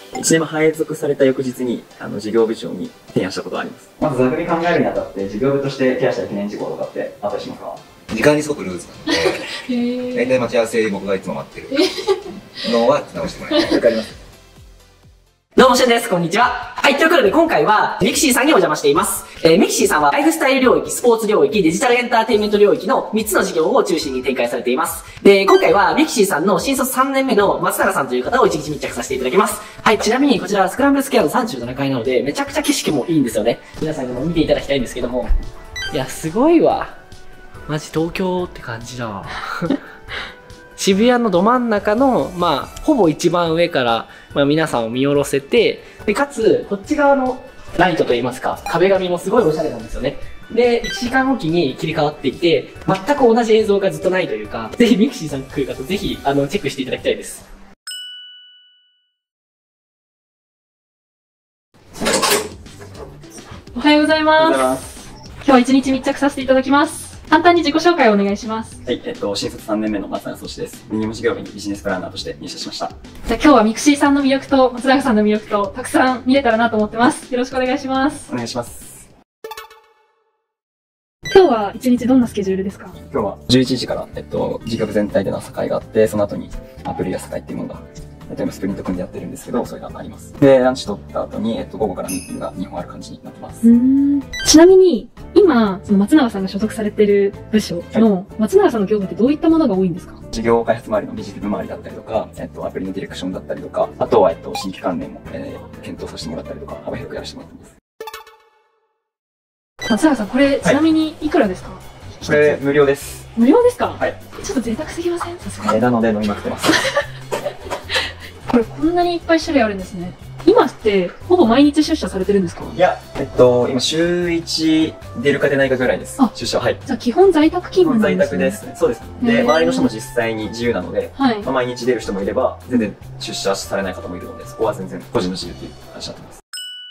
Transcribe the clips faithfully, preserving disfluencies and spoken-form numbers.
いちねんまえ配属された翌日に、あの、事業部長に提案したことがあります。まず、ざっくり考えるにあたって、事業部としてケアしたい懸念事項とかってあったりしますか？ 時間にすごくルーズなので、大体待ち合わせ僕がいつも待ってるのは直してもらいます。わかります。 どうも、しゅんです。こんにちは。はい、ということで今回は、ミクシーさんにお邪魔しています。えー、ミクシーさんはライフスタイル領域、スポーツ領域、デジタルエンターテインメント領域のみっつの事業を中心に展開されています。で、今回はミクシーさんの新卒さんねんめの松永さんという方を一日密着させていただきます。はい、ちなみにこちらはスクランブルスクエアのさんじゅうななかいなので、めちゃくちゃ景色もいいんですよね。皆さんにも見ていただきたいんですけども。いや、すごいわ。マジ東京って感じだわ。渋谷のど真ん中の、まあ、ほぼ一番上から、まあ、皆さんを見下ろせて、で、かつ、こっち側のライトといいますか、壁紙もすごいおしゃれなんですよね。で、いちじかんおきに切り替わっていて、全く同じ映像がずっとないというか、ぜひミクシーさん来る方、ぜひ、あの、チェックしていただきたいです。 おはようございます。今日は一日密着させていただきます。簡単に自己紹介をお願いします。 はい、えっと、新卒さんねんめの松永聡です。ミニモ事業部にビジネスプランナーとして入社しました。 じゃあ今日はミクシーさんの魅力と松永さんの魅力とたくさん見れたらなと思ってます。よろしくお願いします。 お願いします。 今日は一日どんなスケジュールですか？ 今日はじゅういちじから、えっと、事業部全体での朝会があって、その後にアプリや朝会っていうものが、えっと、今スプリント組んでやってるんですけど、それがあります。で、ランチ取った後に、えっと、午後からミーティングがにほんある感じになってます。 うーん。ちなみに、今、その松永さんが所属されている部署の、松永さんの業務ってどういったものが多いんですか？ 事業開発周りのビジネス周りだったりとか、えっと、アプリのディレクションだったりとか、あとは、えっと、新規関連も、えー、検討させてもらったりとか、幅広くやらせてもらってます。 松永さん、これ、ちなみにいくらですか？はい、 これ、無料です。 無料ですか？ はい。 ちょっと贅沢すぎません？さすがに。 えー、なので飲みまくってます。 これ、こんなにいっぱい種類あるんですね。今って、ほぼ毎日出社されてるんですか？ いや、えっと、今、週いち出るか出ないかぐらいです。 あ、 出社は。はい。 じゃあ、基本在宅勤務なんですね。 在宅ですね。そうです。で、周りの人も実際に自由なので、はい。まあ、毎日出る人もいれば、全然出社されない方もいるので、そこは全然個人の自由っていう話になってます。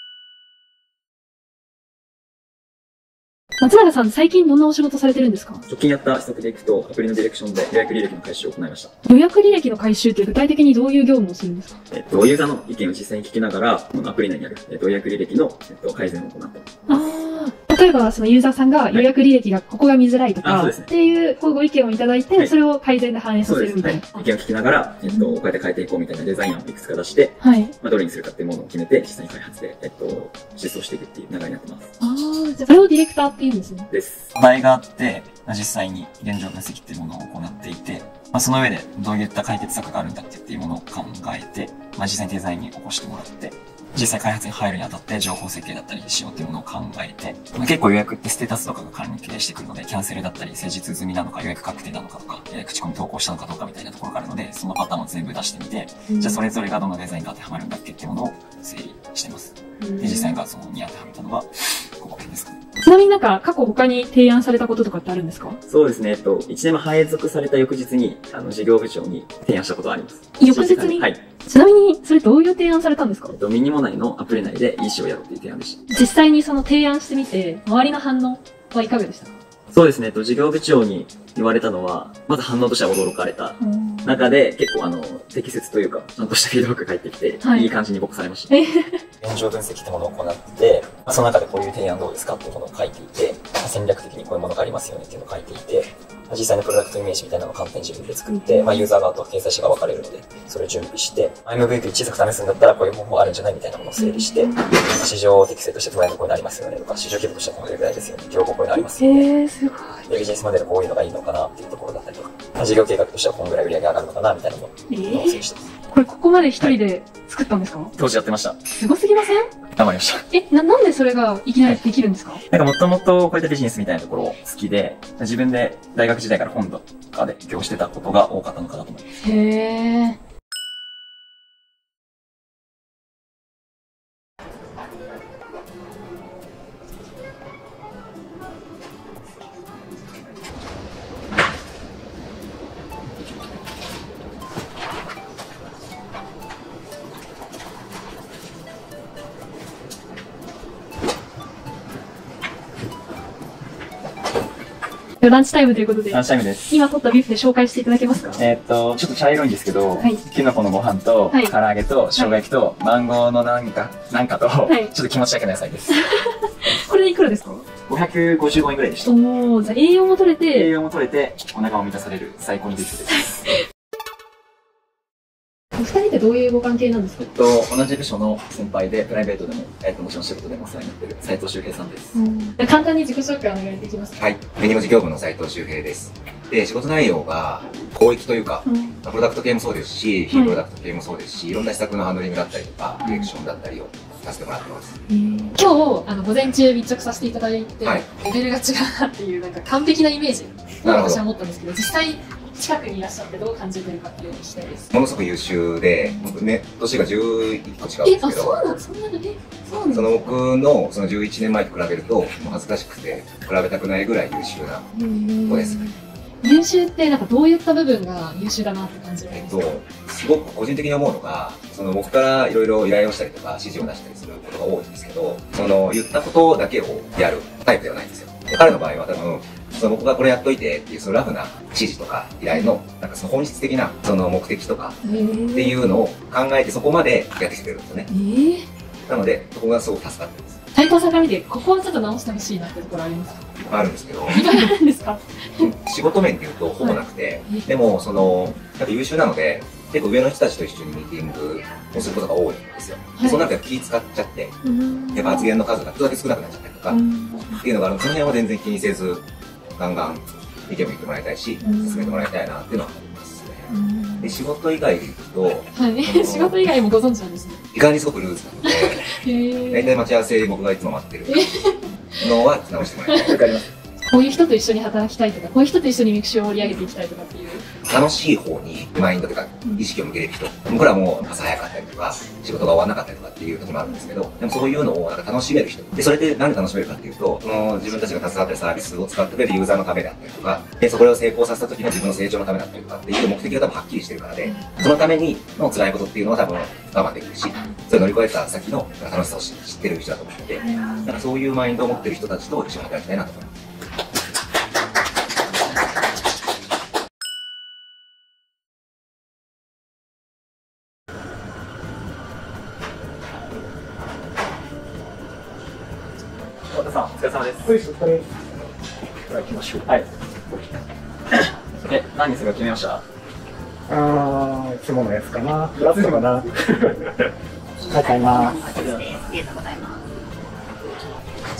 松永さん、最近どんなお仕事されてるんですか？ 直近やった施策でいくと、アプリのディレクションで予約履歴の回収を行いました。 予約履歴の回収って具体的にどういう業務をするんですか？ えっと、ユーザーの意見を実際に聞きながら、このアプリ内にある、えっと、予約履歴の、えっと、改善を行ってます。 ああ。例えば、そのユーザーさんが予約履歴がここが見づらいとか、はい、っていうご意見をいただいて、はい、それを改善で反映させるみたいな。 はい、意見を聞きながら、えっと、こうやって変えていこうみたいなデザイン案をいくつか出して、はい。まあ、どれにするかっていうものを決めて、実際に開発で、えっと、実装していくっていう流れになってます。 ああ、じゃあそれをディレクターって言うんですね。 です。課題があって、実際に現状分析っていうものを行っていて、まあ、その上でどういった解決策があるんだっていうものを考えて、まあ、実際にデザインに起こしてもらって、実際開発に入るにあたって情報設計だったりしようっていうものを考えて、まあ、結構予約ってステータスとかが関係してくるので、キャンセルだったり、施術済みなのか予約確定なのかとか、えー、口コミ投稿したのかどうかみたいなところがあるので、そのパターンを全部出してみて、うん、じゃあそれぞれがどのデザインが当てはまるんだっけっていうものを整理してます。で、実際がそのに当てはめたのが、ここですかね。 ちなみになんか過去他に提案されたこととかってあるんですか？ そうですね。えっと、いちねんまえ配属された翌日に、あの、事業部長に提案したことがあります。 翌日に？はい。ちなみに、それどういう提案されたんですか？ えっと、ミニモ内のアプリ内で イーシー をやろうっていう提案でした。 実際にその提案してみて、周りの反応はいかがでしたか？ そうですね。えっと、事業部長に言われたのは、まず反応としては驚かれた中で、結構あの、適切というか、ちゃんとしたフィードバックが返ってきて、はい、いい感じに僕されました。現状分析ってものを行って、まあ、その中でこういう提案どうですかっていうものを書いていて、まあ、戦略的にこういうものがありますよねっていうのを書いていて、まあ、実際のプロダクトイメージみたいなのを簡単に自分で作って、まあ、ユーザー側と掲載者が分かれるので、それを準備して、エムブイピー 小さく試すんだったらこういう方法あるんじゃないみたいなものを整理して、市場適正として捉えるこういうのありますよねとか、市場規模としてはこれぐらいですよね、競合こういうのありますよね。 えー、すごい。 で、ビジネスモデルこういうのがいいのかなっていうところだったりとか、まあ、事業計画としてはこのぐらい売り上げ上がるのかなみたいなのを整理してます。 これここまで一人で作ったんですか？はい、 当時やってました。 すごすぎません？ 頑張りました。 え、な、なんでそれがいきなりできるんですか？はい、 なんかもともとこういったビジネスみたいなところ好きで、自分で大学時代から本とかで勉強してたことが多かったのかなと思います。 へー。予ランチタイムということで。 ランチタイムです。 今取ったビュッフェ紹介していただけますか？ えっと、ちょっと茶色いんですけど、はい、きのこのご飯と、はい、唐揚げと、生姜焼きと、はい、マンゴーのなんか、なんかと、はい、ちょっと気持ちだけの野菜です。 これいくらですか？ ごひゃくごじゅうごえんぐらいでした。 おー、じゃあ栄養も取れて、 栄養も取れて、お腹を満たされる最高のビュッフェです。 お二人ってどういうご関係なんですか？ えっと、同じ部署の先輩で、プライベートでも、えっと、もちろん仕事でもお世話になっている斉藤修平さんです。 簡単に自己紹介お願いできますか？ はい。メニュー事業部の斉藤修平です。で、仕事内容が広域というか、うん、プロダクト系もそうですし、非プロダクト系もそうですし、はい、いろんな施策のハンドリングだったりとか、ディレクションだったりをさせてもらってます。 今日、あの、午前中密着させていただいて、はい、レベルが違うなっていう、なんか完璧なイメージを私は思ったんですけど、実際、近くにいらっしゃってどう感じてるかっていうのを聞きたいです。 ものすごく優秀で、僕ね、年がじゅういっこ違うんですけど、 え、あ、そうなの？そんなのね。そうなんその僕のそのじゅういちねんまえと比べると、もう恥ずかしくて、比べたくないぐらい優秀な子です。 優秀ってなんかどういった部分が優秀だなって感じるんですか？ えっと、すごく個人的に思うのが、その僕からいろいろ依頼をしたりとか指示を出したりすることが多いんですけど、その言ったことだけをやるタイプではないんですよ。で彼の場合は多分、その僕がこれやっといてっていうそのラフな指示とか依頼のなんかその本質的なその目的とかっていうのを考えてそこまでやってきてるんですよね。えー、なのでそこがすごく助かってます。 斉藤さんから見てここはちょっと直してほしいなってところありますか？ あるんですけど。 意外なんですか？ 仕事面で言うとほぼなくて、はい、でもそのやっぱ優秀なので結構上の人たちと一緒にミーティングをすることが多いんですよ。はい、でその中で気使っちゃって、やっぱ発言の数がちょっとだけ少なくなっちゃったりとかっていうのがあるので、その辺は全然気にせずガンガン意見も言ってもらいたいし、進めてもらいたいなっていうのはありますね。で、仕事以外で言うと、 はい、仕事以外もご存知なんですね。 意外にすごくルーズなので、大体待ち合わせ僕がいつも待ってるのは直してもらいたい。わかります。 こういう人と一緒に働きたいとか、こういう人と一緒にミクシーを盛り上げていきたいとかっていう。 楽しい方にマインドとか意識を向けれる人、僕らも朝早かったりとか、仕事が終わらなかったりとかっていう時もあるんですけど、でもそういうのをなんか楽しめる人。で、それでなんで楽しめるかっていうと、その自分たちが携わってるサービスを使ってくれるユーザーのためであったりとか、で、そこを成功させた時の自分の成長のためだったりとかっていう目的が多分はっきりしてるからで、そのためにの辛いことっていうのは多分我慢できるし、それ乗り越えた先の楽しさを知ってる人だと思って、なんかそういうマインドを持ってる人たちと一緒に働きたいなと思います。 太田さん、お疲れ様です。はい、お疲れ。では行きましょう。はい。え、何にするか決めました？ あー、いつものやつかな。ラストかな。はい、買います。ありがとうございます。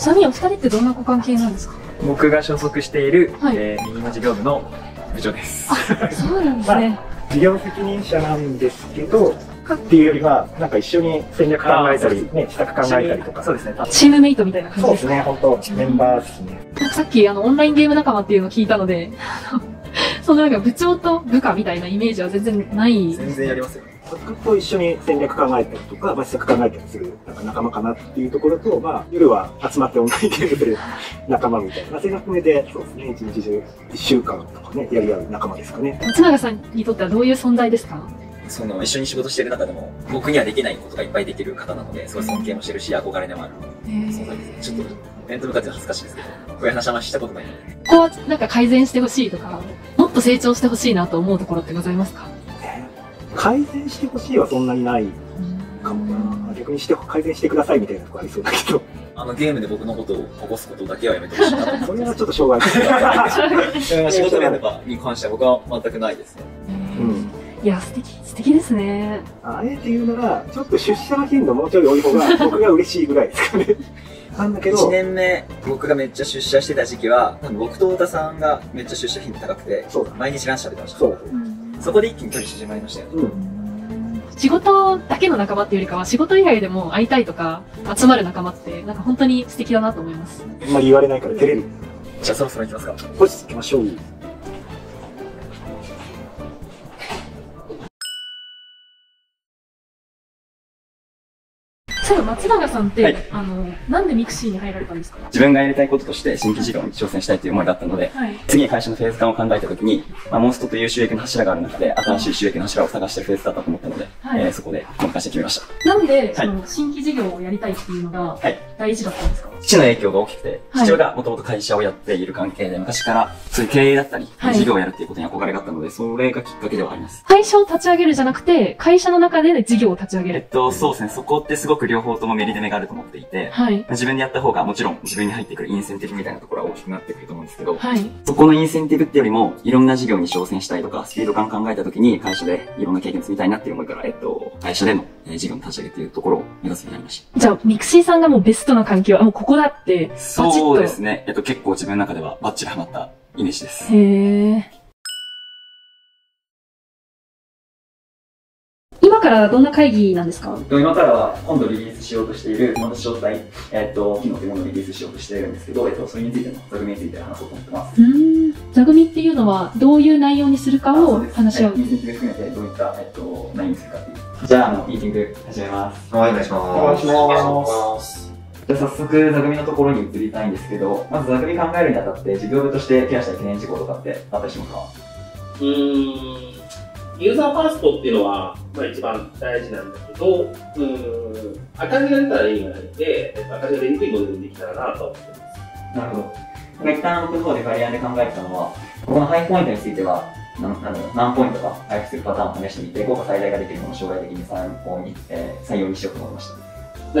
ちなみにお二人ってどんなご関係なんですか？ 僕が所属している、はい、えー、右の事業部の部長です。 あ、そうなんですね。 まあ、事業責任者なんですけど、っていうよりは、なんか一緒に戦略考えたり、ね、施策考えたりとか。 そうですね。 チームメイトみたいな感じですか？ そうですね、本当メンバーですね。 なんかさっき、あの、オンラインゲーム仲間っていうのを聞いたので、そのなんか部長と部下みたいなイメージは全然ない。 全然やりますよ。 僕と一緒に戦略考えたりとか、まあ、施策考えたりするなんか仲間かなっていうところと、まあ、夜は集まってオンラインゲームする仲間みたいな、まあ、それが含めて、そうですね、一日中、一週間とかね、やり合う仲間ですかね。 松永さんにとってはどういう存在ですか？ その、一緒に仕事してる中でも、僕にはできないことがいっぱいできる方なので、すごい尊敬もしてるし、憧れでもある存在ですね。ちょっと、面と向かって恥ずかしいですけど、こういう話はしたことないので。 ここはなんか改善してほしいとか、もっと成長してほしいなと思うところってございますか？ 改善してほしいはそんなにないかもな。逆にして改善してくださいみたいなとこありそうだけど。 あのゲームで僕のことを起こすことだけはやめてほしいな。 それはちょっと障害です。仕事面とかに関しては僕は全くないですね。 うん。いや、素敵、素敵ですね。 あえて言うなら、ちょっと出社の頻度もうちょい多い方が僕が嬉しいぐらいですかね。なんだけど。 いちねんめ、僕がめっちゃ出社してた時期は、多分僕と太田さんがめっちゃ出社頻度高くて、そうだ毎日ランチ食べてました。そう。そこで一気に距離縮まりましたよね。うん、 仕事だけの仲間っていうよりかは、仕事以外でも会いたいとか、集まる仲間って、なんか本当に素敵だなと思います。 あんまり言われないから照れる。 じゃあそろそろ行きますか。 ポジ行きましょう。 そう、松永さんって、はい、あの、なんでミクシーに入られたんですか？ 自分がやりたいこととして新規事業に挑戦したいという思いがあったので、はい、次に会社のフェーズ感を考えたときに、まあ、モンストという収益の柱がある中で、新しい収益の柱を探しているフェーズだったと思ったので、はい、えー、そこでこの会社に決めました。 なんで、その、新規事業をやりたいっていうのが、大事だったんですか？はい、 父の影響が大きくて、父親がもともと会社をやっている関係で、昔からそういう経営だったり、事業をやるっていうことに憧れがあったので、それがきっかけではあります。 会社を立ち上げるじゃなくて、会社の中で事業を立ち上げる。 えっと、そうですね。そこってすごく両方ともメリデメがあると思っていて、 はい。 自分でやった方がもちろん自分に入ってくるインセンティブみたいなところは大きくなってくると思うんですけど、 はい。 そこのインセンティブってよりも、いろんな事業に挑戦したいとか、スピード感考えた時に会社でいろんな経験積みたいなっていう思いから、えっと、会社での事業の立ち上げっていうところを目指すようになりました。 じゃあ、ミクシーさんがもうベストな環境、あ、もうここだって、 そうですね。えっと、結構自分の中ではバッチリハマったイメージです。 へー。今からどんな会議なんですか？ 今からは今度リリースしようとしている、また詳細、えっと、機能というものをリリースしようとしているんですけど、えっと、それについての座組について話そうと思ってます。 うーん。座組っていうのは、どういう内容にするかを話し合う。 インセンティブ含めてどういった、えっと、内容にするかっていう。じゃあ、あの、ミーティング始めます。 はい、お願いします。 お願いします。じゃあ早速、座組のところに移りたいんですけど、まず座組考えるにあたって、事業部としてケアしたい懸念事項とかってあったりしますか？ うーん。ユーザーファーストっていうのは、まあ一番大事なんだけど、うーん、赤字が出たら意味がないので、赤字が出にくいモデルにできたらなと思ってます。 なるほど。一旦僕の方でバリアで考えてたのは、このハイポイントについては、ななんだろう、何ポイントか配布するパターンを試してみて、効果最大ができるものを将来的に参考に、えー、採用にしようと思いました。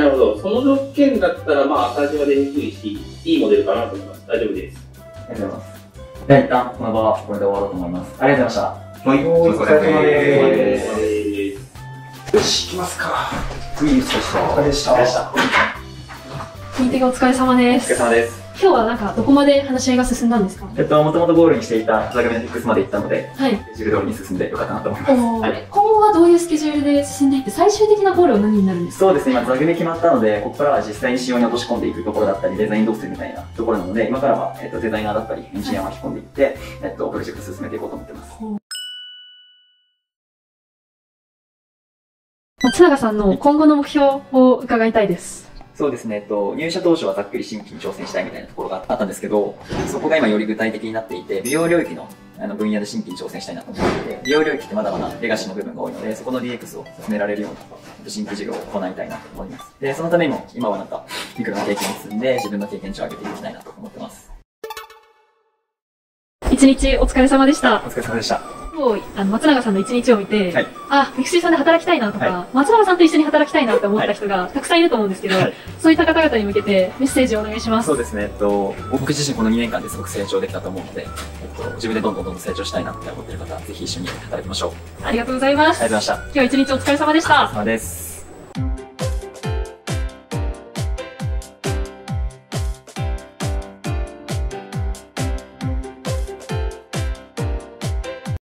なるほど。その条件だったら、まあ赤字は出にくいし、いいモデルかなと思います。大丈夫です。 ありがとうございます。では一旦この場はこれで終わろうと思います。ありがとうございました。 はい、お疲れ様です。 よし、行きますか。 いいですか。 お疲れでした。 ミーティングお疲れ様です。 お疲れ様です。 今日はなんかどこまで話し合いが進んだんですか？ えっと、もともとゴールにしていた座組のフィックスまで行ったので、 はい。 スケジュール通りに進んでよかったなと思います。はい、 今後はどういうスケジュールで進んでいって、最終的なゴールは何になるんですか？ そうですね、今座組決まったので、ここからは実際に仕様に落とし込んでいくところだったり、デザインどうするみたいなところなので、今からは、えっと、デザイナーだったり、エンジニアを巻き込んでいって、えっと、プロジェクト進めていこうと思ってます。 松永さんの今後の目標を伺いたいです。 そうですね、えっと、入社当初はざっくり新規に挑戦したいみたいなところがあったんですけど、そこが今より具体的になっていて、美容領域のあの分野で新規に挑戦したいなと思っていて、美容領域ってまだまだレガシーの部分が多いので、そこの ディーエックス を進められるような新規事業を行いたいなと思います。で、そのためにも今はなんか、いくらの経験を積んで自分の経験値を上げていきたいなと思ってます。 一日お疲れ様でした。 お疲れ様でした。 今日、あの、松永さんの一日を見て、はい、あ、ミクシーさんで働きたいなとか、はい、松永さんと一緒に働きたいなって思った人がたくさんいると思うんですけど、はい、そういった方々に向けてメッセージをお願いします。 そうですね、えっと、僕自身このにねんかんですごく成長できたと思うので、えっと、自分でどんどんどんどん成長したいなって思っている方は、ぜひ一緒に働きましょう。 ありがとうございます。 ありがとうございました。 今日一日お疲れ様でした。 お疲れ様です。